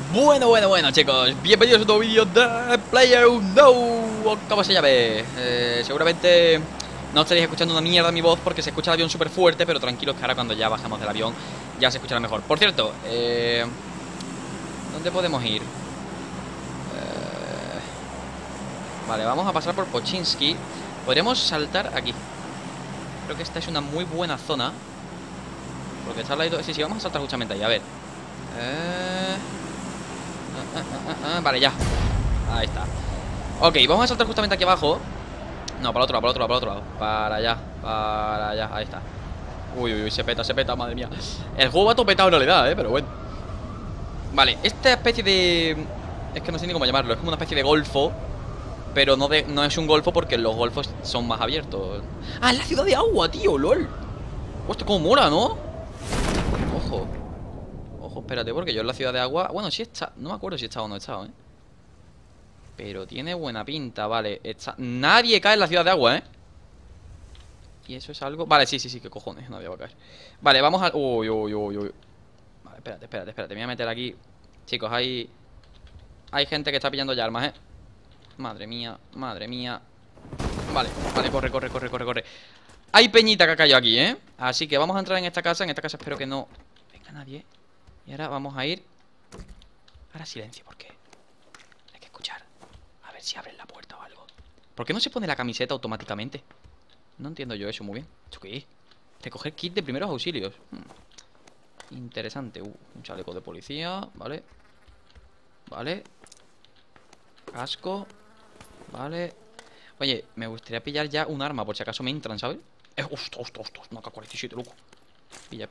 Bueno, chicos, bienvenidos a otro vídeo de PlayerUnknown's, ¿cómo se llame? Seguramente no estaréis escuchando una mierda mi voz porque se escucha el avión súper fuerte, pero tranquilos que ahora cuando ya bajemos del avión ya se escuchará mejor. Por cierto, ¿dónde podemos ir? Vale, vamos a pasar por Pochinski. Podríamos saltar aquí. Creo que esta es una muy buena zona, porque está al lado... Sí, vamos a saltar justamente ahí, a ver. Vale, ya. Ahí está. Ok, vamos a saltar justamente aquí abajo. No, para el otro lado, para el otro lado, para el otro lado. Para allá, ahí está. Uy, se peta, madre mía. El juego va todo petado en realidad, pero bueno. Vale, esta especie de... Es que no sé ni cómo llamarlo, es como una especie de golfo. Pero no es un golfo porque los golfos son más abiertos. Ah, es la ciudad de agua, tío, lol. Hostia, cómo mola, ¿no? Ojo. Ojo, espérate, porque yo en la ciudad de agua... Bueno, sí está... No me acuerdo si he estado o no he estado, ¿eh? Pero tiene buena pinta, vale. Nadie cae en la ciudad de agua, ¿eh? Y eso es algo... Vale, sí, qué cojones, nadie va a caer. Vale, vamos a... Uy. Vale, espérate, me voy a meter aquí. Chicos, hay gente que está pillando ya armas, ¿eh? Madre mía. Vale, corre. Hay peñita que ha caído aquí, ¿eh? Así que vamos a entrar en esta casa. En esta casa espero que no venga nadie. Y ahora vamos a ir... Ahora silencio, porque hay que escuchar. A ver si abren la puerta o algo. ¿Por qué no se pone la camiseta automáticamente? No entiendo yo eso muy bien. ¿Esto qué es? Recoger kit de primeros auxilios. Interesante. Un chaleco de policía. Vale. Casco. Vale. Oye, me gustaría pillar ya un arma por si acaso me entran, ¿sabes? Ostras, una K-47, loco. Pilla.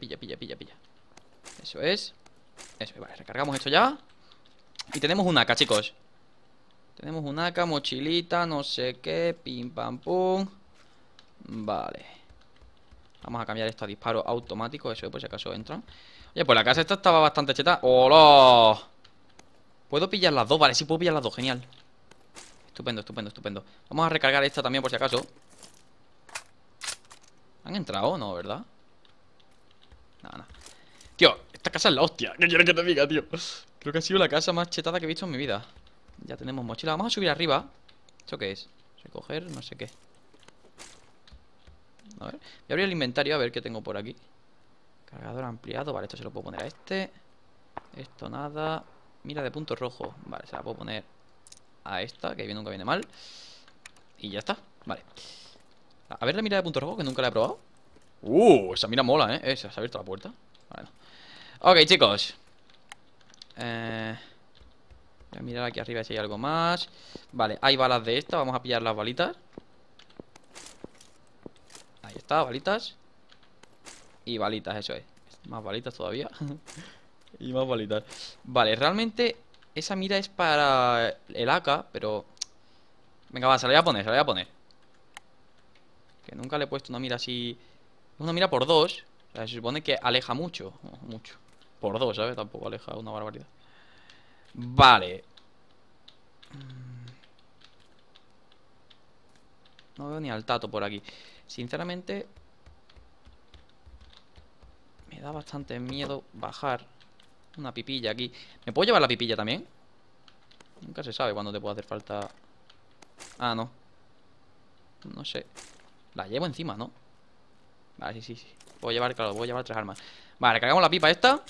Eso es, vale, recargamos esto ya. Y tenemos un AK, chicos. Tenemos un AK, mochilita, no sé qué. Pim, pam, pum. Vale. Vamos a cambiar esto a disparo automático. Eso es, por si acaso entran. Oye, pues la casa esta estaba bastante cheta. ¡Hola! ¿Puedo pillar las dos? Vale, sí puedo pillar las dos, genial. Estupendo. Vamos a recargar esta también por si acaso. ¿Han entrado? No, ¿verdad? Nada. Tío, esta casa es la hostia. ¿Qué quieres que te diga, tío? Creo que ha sido la casa más chetada que he visto en mi vida. Ya tenemos mochila. Vamos a subir arriba. ¿Esto qué es? Recoger no sé qué. A ver. Voy a abrir el inventario a ver qué tengo por aquí. Cargador ampliado. Vale, esto se lo puedo poner a este. Esto nada. Mira de punto rojo. Vale, se la puedo poner a esta, que nunca viene mal. Y ya está. Vale. A ver la mira de punto rojo, que nunca la he probado. Esa mira mola, ¿eh? Se ha abierto la puerta. Bueno. Ok, chicos. Voy a mirar aquí arriba si hay algo más. Vale, hay balas de esta. Vamos a pillar las balitas. Ahí está, balitas. Y balitas, eso es. Más balitas todavía. Y más balitas. Vale, realmente esa mira es para el AK, pero... Venga, va, se la voy a poner. Que nunca le he puesto una mira así. Es una mira por dos. O sea, se supone que aleja mucho. Mucho. Por dos, ¿sabes? Tampoco aleja una barbaridad. Vale. No veo ni al tato por aquí. Sinceramente, me da bastante miedo bajar una pipilla aquí. ¿Me puedo llevar la pipilla también? Nunca se sabe cuándo te puede hacer falta. Ah, no. No sé. La llevo encima, ¿no? Vale, sí. Puedo llevar, claro, voy a llevar tres armas. Vale, cargamos la pipa esta.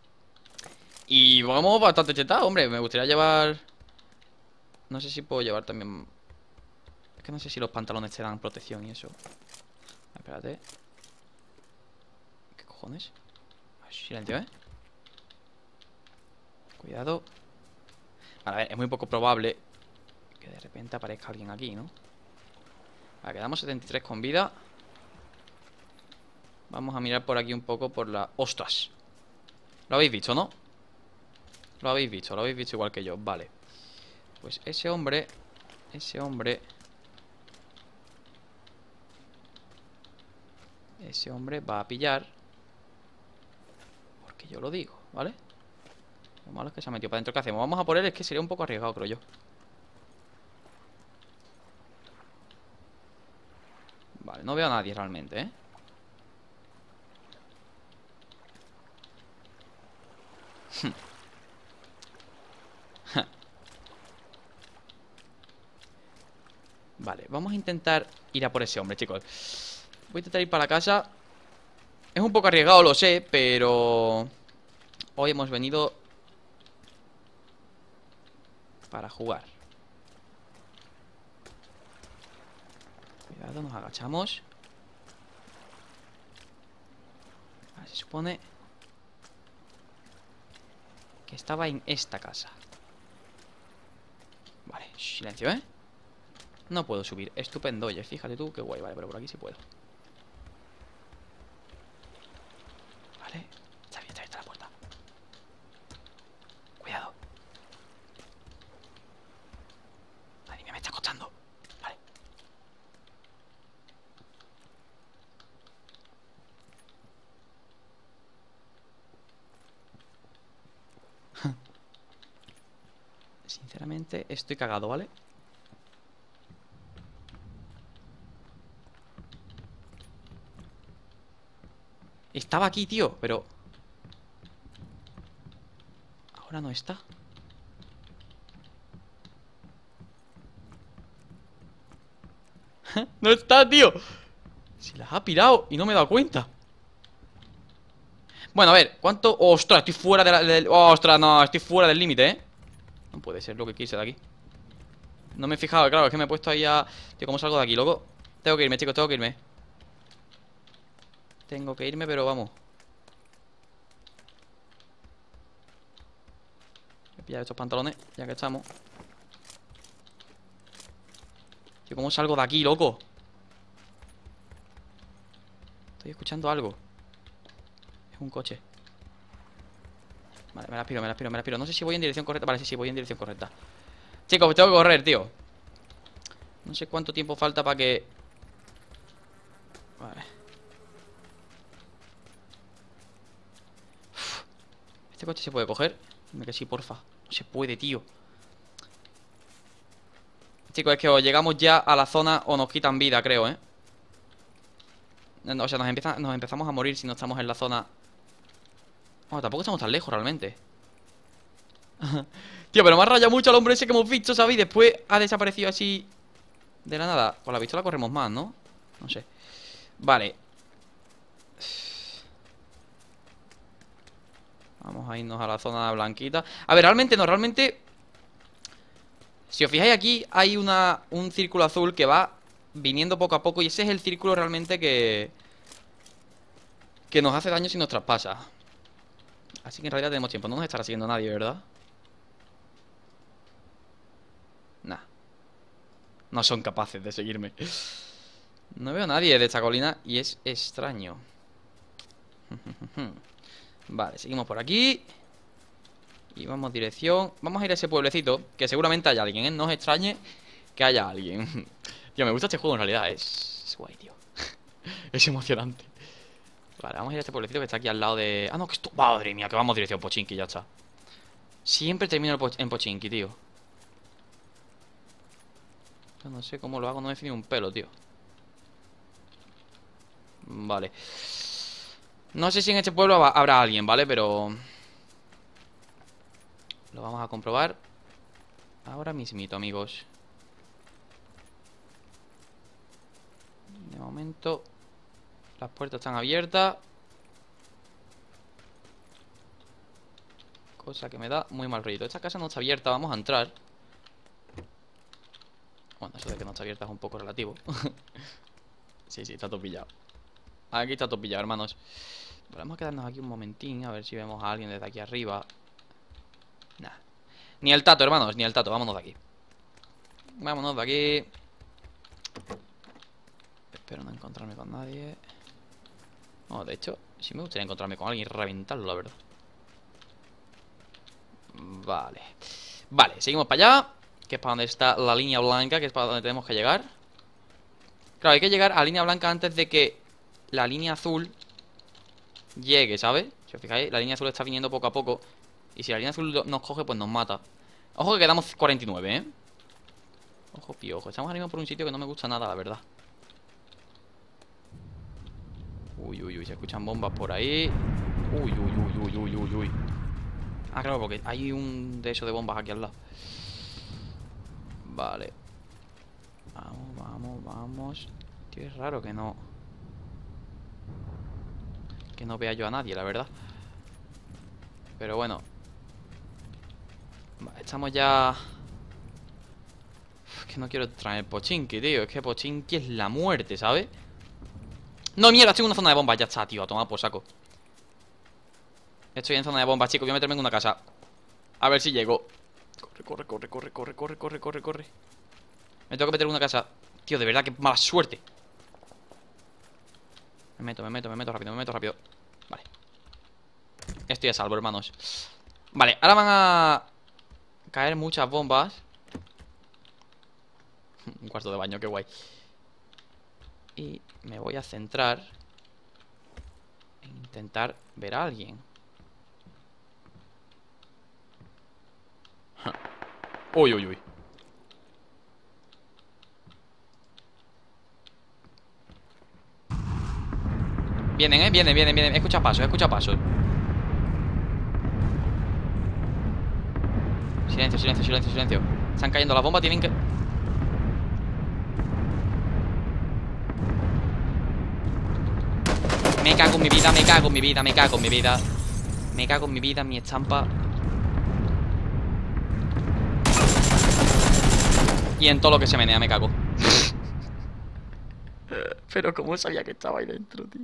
Y vamos bastante chetados, hombre. Me gustaría llevar... No sé si puedo llevar también... Es que no sé si los pantalones te dan protección y eso. Espérate. ¿Qué cojones? Silencio, ¿eh? Cuidado. Vale, a ver, es muy poco probable que de repente aparezca alguien aquí, ¿no? Vale, quedamos 73 con vida. Vamos a mirar por aquí un poco por la... ¡Ostras! Lo habéis visto, ¿no? Lo habéis visto igual que yo. Vale. Pues ese hombre va a pillar. Porque yo lo digo, ¿vale? Lo malo es que se ha metido para adentro. ¿Qué hacemos? Vamos a por él, es que sería un poco arriesgado, creo yo. Vale, no veo a nadie realmente, ¿eh? Vale, vamos a intentar ir a por ese hombre, chicos. Voy a intentar ir para la casa. Es un poco arriesgado, lo sé, pero hoy hemos venido para jugar. Cuidado, nos agachamos. Vale, se supone que estaba en esta casa. Vale, silencio, ¿eh? No puedo subir, estupendo, oye, fíjate tú, qué guay. Vale, pero por aquí sí puedo. Vale, está abierta la puerta. Cuidado. Madre mía, me está costando. Vale. Sinceramente, estoy cagado, ¿vale? Estaba aquí, tío, pero ahora no está. No está, tío. Se las ha pirado y no me he dado cuenta. Bueno, a ver, ¿cuánto? ¡Ostras! Estoy fuera ¡Ostras! No, estoy fuera del límite, ¿eh? No puede ser lo que quise de aquí. No me he fijado, claro, es que me he puesto ahí a... Tío, ¿cómo salgo de aquí, loco? Tengo que irme, chicos, tengo que irme. Tengo que irme, pero vamos. Voy a pillar estos pantalones, ya que estamos. Tío, ¿cómo salgo de aquí, loco? Estoy escuchando algo. Es un coche. Vale, me la aspiro, me la aspiro, me la aspiro. No sé si voy en dirección correcta. Vale, sí, sí, voy en dirección correcta. Chicos, pues tengo que correr, tío. No sé cuánto tiempo falta para que... Vale. Uf. ¿Este coche se puede coger? Dime que sí, porfa. No se puede, tío. Chicos, es que o llegamos ya a la zona o nos quitan vida, creo, ¿eh? O sea, nos empezamos a morir si no estamos en la zona. Bueno, tampoco estamos tan lejos realmente. Tío, pero me ha rayado mucho al hombre ese que hemos visto, ¿sabes? Y después ha desaparecido así de la nada. Con la pistola corremos más, ¿no? No sé. Vale. Vamos a irnos a la zona blanquita. A ver, realmente no, realmente... Si os fijáis aquí hay un círculo azul que va viniendo poco a poco. Y ese es el círculo realmente que nos hace daño si nos traspasa. Así que en realidad tenemos tiempo. No nos estará siguiendo nadie, ¿verdad? Nah. No son capaces de seguirme. No veo a nadie de esta colina y es extraño. Vale, seguimos por aquí. Y vamos dirección... Vamos a ir a ese pueblecito, que seguramente haya alguien, ¿eh? No os extrañe que haya alguien. Tío, me gusta este juego en realidad. Es guay, tío. Es emocionante. Vale, vamos a ir a este pueblecito que está aquí al lado de... Ah, no, que esto... Madre mía, que vamos dirección Pochinki, ya está. Siempre termino en Pochinki, tío. Yo no sé cómo lo hago, no me he ni un pelo, tío. Vale. No sé si en este pueblo habrá alguien, ¿vale? Pero... lo vamos a comprobar ahora mismito, amigos. De momento las puertas están abiertas, cosa que me da muy mal rollo. Esta casa no está abierta, vamos a entrar. Bueno, eso de que no está abierta es un poco relativo. Sí, sí, está todo pillado. Aquí está todo pillado, hermanos. Vamos a quedarnos aquí un momentín, a ver si vemos a alguien desde aquí arriba. Nah. Ni el tato, hermanos, ni el tato, vámonos de aquí. Vámonos de aquí. Espero no encontrarme con nadie. No, de hecho, sí me gustaría encontrarme con alguien y reventarlo, la verdad. Vale. Vale, seguimos para allá, que es para donde está la línea blanca, que es para donde tenemos que llegar. Claro, hay que llegar a la línea blanca antes de que la línea azul llegue, ¿sabes? Si os fijáis, la línea azul está viniendo poco a poco. Y si la línea azul nos coge, pues nos mata. Ojo que quedamos 49, ¿eh? Ojo, piojo. Estamos ahora mismo por un sitio que no me gusta nada, la verdad. Uy, uy, uy. Se escuchan bombas por ahí. Uy, uy, uy, uy, uy, uy, uy. Ah, claro, porque hay un de esos de bombas aquí al lado. Vale. Vamos, Vamos. Tío, es raro que no vea yo a nadie, la verdad. Pero bueno. Estamos ya... Es que no quiero traer Pochinki, tío. Es que Pochinki es la muerte, ¿sabes? No, mierda, estoy en una zona de bombas. Ya está, tío, a tomar por saco. Estoy en zona de bombas, chicos. Voy a meterme en una casa. A ver si llego. Corre, corre, corre, corre, corre, corre, corre, corre. Me tengo que meter en una casa. Tío, de verdad, qué mala suerte. Me meto rápido, me meto rápido. Vale. Estoy a salvo, hermanos. Vale, ahora van a caer muchas bombas. Un cuarto de baño, qué guay. Y me voy a centrar en intentar ver a alguien. Uy, uy, uy. Vienen, vienen. Escucha pasos, escucha pasos. Silencio, silencio, silencio, silencio. Están cayendo las bombas, tienen que... Me cago en mi vida, me cago en mi vida, me cago en mi vida. Me cago en mi vida, en mi estampa. Y en todo lo que se menea me cago. Pero cómo sabía que estaba ahí dentro, tío.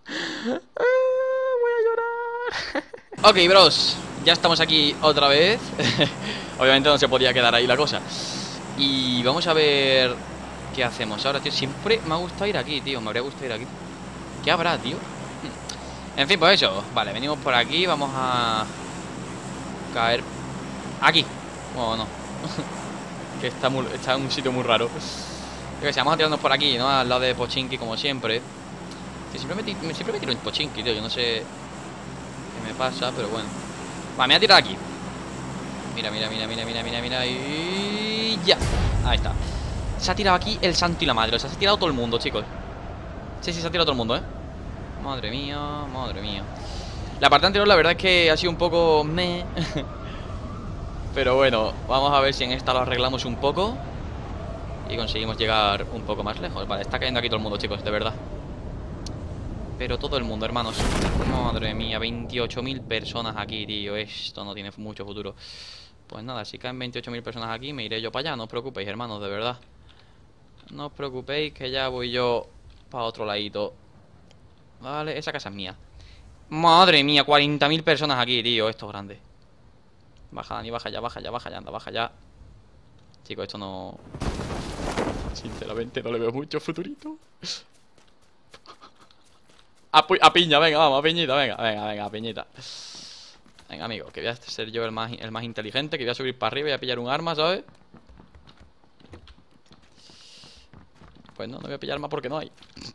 Voy a llorar. Ok, bros, ya estamos aquí otra vez. Obviamente no se podía quedar ahí la cosa. Y vamos a ver qué hacemos ahora, tío. Siempre me ha gustado ir aquí, tío. Me habría gustado ir aquí. ¿Qué habrá, tío? En fin, pues eso. Vale, venimos por aquí. Vamos a caer aquí. Oh, no. Que está en un sitio muy raro. Yo que sé, vamos a tirarnos por aquí, ¿no? Al lado de Pochinki, como siempre. Que siempre me tiro en Pochinki, tío. Yo no sé qué me pasa, pero bueno. Vale, me voy a tirar aquí. Mira, mira, mira, mira, mira, mira, mira. Y ya. Ahí está. Se ha tirado aquí el santo y la madre. O sea, se ha tirado todo el mundo, chicos. Sí, sí, se ha tirado todo el mundo, ¿eh? Madre mía, madre mía. La parte anterior la verdad es que ha sido un poco meh. Pero bueno, vamos a ver si en esta lo arreglamos un poco y conseguimos llegar un poco más lejos. Vale, está cayendo aquí todo el mundo, chicos, de verdad. Pero todo el mundo, hermanos. Madre mía, 28.000 personas aquí, tío. Esto no tiene mucho futuro. Pues nada, si caen 28.000 personas aquí, me iré yo para allá. No os preocupéis, hermanos, de verdad. No os preocupéis que ya voy yo para otro ladito. Vale, esa casa es mía. Madre mía, 40.000 personas aquí, tío. Esto es grande. Baja, Dani, baja ya, baja ya, baja ya, anda, baja ya. Chicos, esto no... Sinceramente no le veo mucho futurito. A piña, venga, vamos, a piñita, venga, venga, venga, a piñita. Venga, amigo, que voy a ser yo el más inteligente. Que voy a subir para arriba y a pillar un arma, ¿sabes? Pues no voy a pillar arma porque no hay.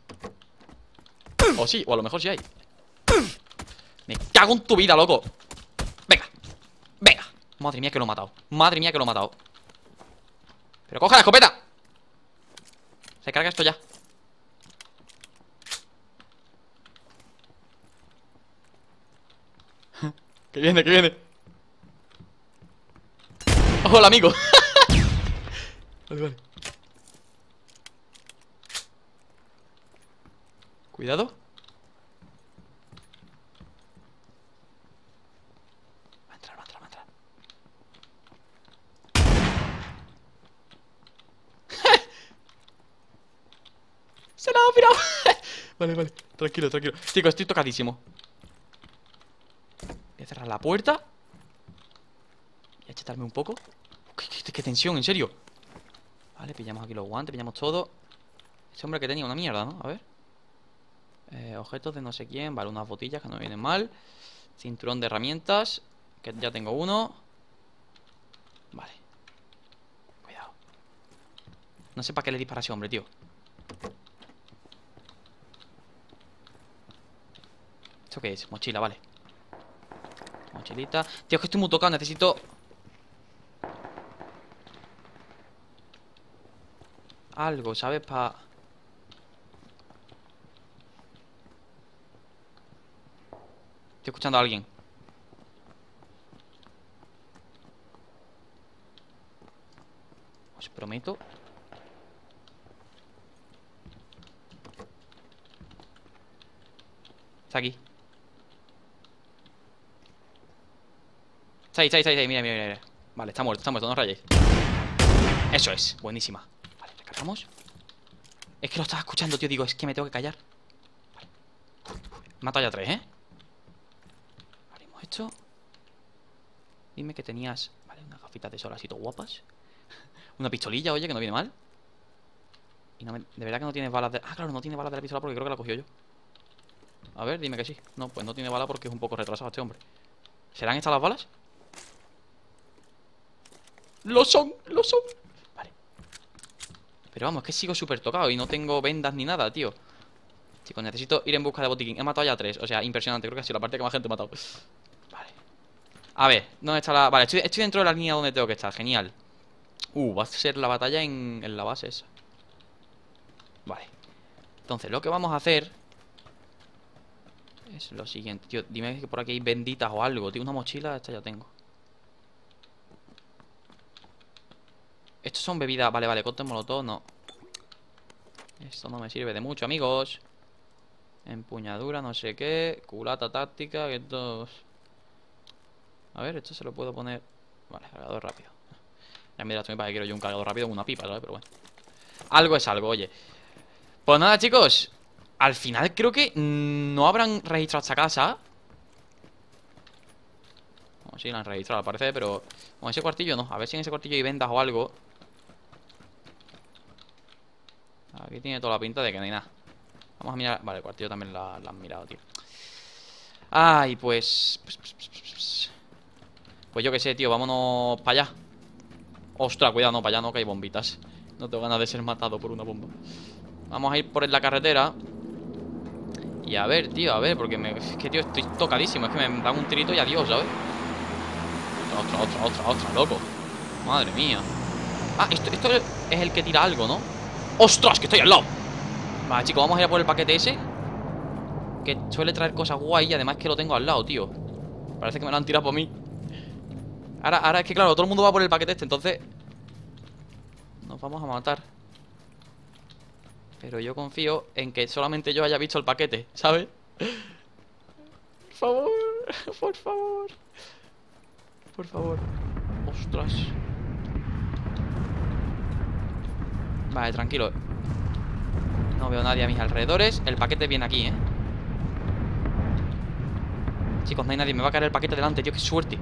O sí, o a lo mejor sí hay. Me cago en tu vida, loco. Venga, venga. Madre mía que lo he matado. Madre mía que lo he matado. Pero coja la escopeta. Se carga esto ya. Que viene, que viene. Hola, amigo. Vale, vale. Cuidado. Va a entrar, va a entrar, va a entrar. Se la ha pirado. Vale, vale. Tranquilo, tranquilo. Chicos, estoy tocadísimo. Voy a cerrar la puerta. Voy a achetarme un poco. Qué tensión, en serio. Vale, pillamos aquí los guantes, pillamos todo. Ese hombre que tenía una mierda, ¿no? A ver. Objetos de no sé quién. Vale, unas botellas que no me vienen mal. Cinturón de herramientas, que ya tengo uno. Vale. Cuidado. No sé para qué le dispara a ese hombre, tío. ¿Esto qué es? Mochila, vale. Mochilita. Tío, es que estoy muy tocado, necesito... algo, ¿sabes? Estoy escuchando a alguien. Os prometo Está aquí. Está ahí. Mira. Vale, está muerto, no os rayéis. Eso es, buenísima. Vale, recargamos. Es que lo estaba escuchando, tío. Digo, es que me tengo que callar. Vale. Mato ya 3, ¿eh? Abrimos esto. Dime que tenías... Vale, unas gafitas de sol así todo guapas. Una pistolilla, oye, que no viene mal. Y no me... De verdad que no tienes balas de... Ah, claro, no tiene balas de la pistola porque creo que la cogió yo. A ver, dime que sí. No, pues no tiene bala porque es un poco retrasado este hombre. ¿Serán estas las balas? ¡Lo son! Vale. Pero vamos, es que sigo súper tocado y no tengo vendas ni nada, tío. Chicos, necesito ir en busca de botiquín. He matado ya 3, o sea, impresionante. Creo que ha sido la parte que más gente he matado. Vale. A ver, ¿dónde está la...? Vale, estoy dentro de la línea donde tengo que estar, genial. Va a ser la batalla en la base esa. Vale. Entonces, lo que vamos a hacer es lo siguiente, tío. Dime que por aquí hay benditas o algo. Tío, una mochila, esta ya tengo. Estos son bebidas. Vale, cóctel molotov, no. Esto no me sirve de mucho, amigos. Empuñadura, no sé qué. Culata táctica, que estos... A ver, esto se lo puedo poner. Vale, cargador rápido. Ya mira, esto me parece que quiero yo un cargador rápido con una pipa, ¿sabes? Pero bueno. Algo es algo, oye. Pues nada, chicos. Al final creo que no habrán registrado esta casa. Bueno, sí, la han registrado al parecer, pero... Con ese cuartillo no. A ver si en ese cuartillo hay vendas o algo. Aquí tiene toda la pinta de que no hay nada. Vamos a mirar... Vale, el cuartillo también la han mirado, tío. Ay, pues yo qué sé, tío, vámonos para allá. Ostras, cuidado, no, para allá no, que hay bombitas. No tengo ganas de ser matado por una bomba. Vamos a ir por la carretera. Y a ver, tío, a ver, porque es que, tío, estoy tocadísimo. Es que me dan un tirito y adiós, ¿sabes? Otra, loco. Madre mía. Ah, esto es el que tira algo, ¿no? ¡Ostras, que estoy al lado! Vale, chicos, vamos a ir a por el paquete ese, que suele traer cosas guay y además que lo tengo al lado, tío. Parece que me lo han tirado por mí. Ahora es que, claro, todo el mundo va por el paquete este, entonces nos vamos a matar. Pero yo confío en que solamente yo haya visto el paquete, ¿sabes? Por favor, por favor. Por favor. Ostras. Vale, tranquilo. No veo a nadie a mis alrededores. El paquete viene aquí, ¿eh? Chicos, no hay nadie. Me va a caer el paquete delante, tío. ¡Qué suerte!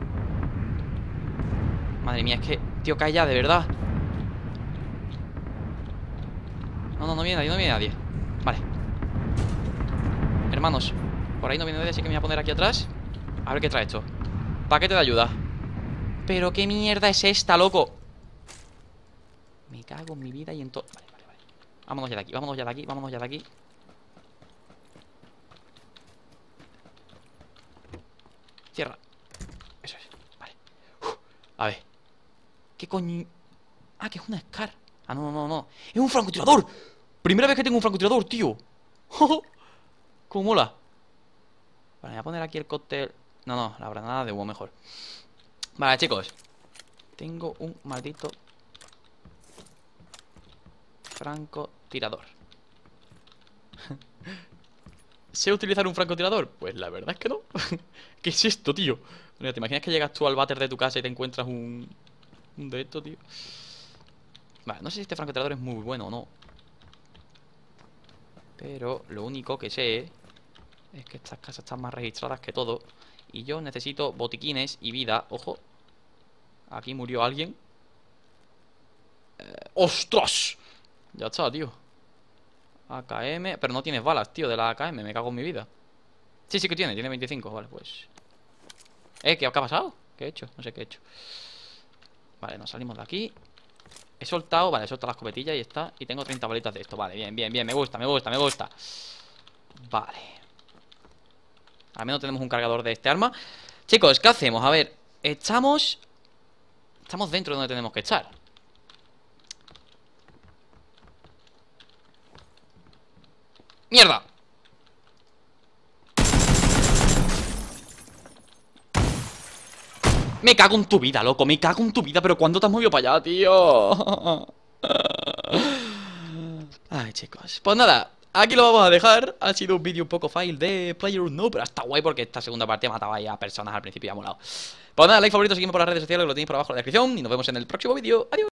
Madre mía, es que... Tío, cae ya, de verdad. No viene nadie, Vale. Hermanos, por ahí no viene nadie, así que me voy a poner aquí atrás. A ver qué trae esto. Paquete de ayuda. Pero qué mierda es esta, loco. Me cago en mi vida y en todo. Vale. Vámonos ya de aquí. Cierra. Eso es, vale. A ver. ¿Qué coño? Ah, que es una SCAR. Ah, no. ¡Es un francotirador! Primera vez que tengo un francotirador, tío. ¡Cómo mola! Vale, voy a poner aquí el cóctel. No, la granada de humo mejor. Vale, chicos. Tengo un maldito francotirador. ¿Sé utilizar un francotirador? Pues la verdad es que no. ¿Qué es esto, tío? Mira, ¿te imaginas que llegas tú al váter de tu casa y te encuentras un de estos, tío? Vale, no sé si este francotirador es muy bueno o no. Pero lo único que sé es que estas casas están más registradas que todo. Y yo necesito botiquines y vida. Ojo. Aquí murió alguien. ¡Ostras! Ya está, tío. AKM. Pero no tienes balas, tío, de la AKM. Me cago en mi vida. Sí que tiene 25. Vale, pues. ¿Qué ha pasado? ¿Qué he hecho? No sé qué he hecho. Vale, nos salimos de aquí. He soltado, vale, he soltado las copetillas y está. Y tengo 30 bolitas de esto. Vale, bien. Me gusta. Vale. Al menos tenemos un cargador de este arma. Chicos, ¿qué hacemos? A ver, estamos dentro de donde tenemos que estar. ¡Mierda! Me cago en tu vida, loco. Me cago en tu vida. Pero ¿cuándo te has movido para allá, tío? Ay, chicos. Pues nada, aquí lo vamos a dejar. Ha sido un vídeo un poco fail de PlayerUnknown, pero está guay porque esta segunda partida mataba ya a personas al principio y ha molado. Pues nada, like, favorito, seguimos por las redes sociales, lo tenéis por abajo en la descripción. Y nos vemos en el próximo vídeo. Adiós.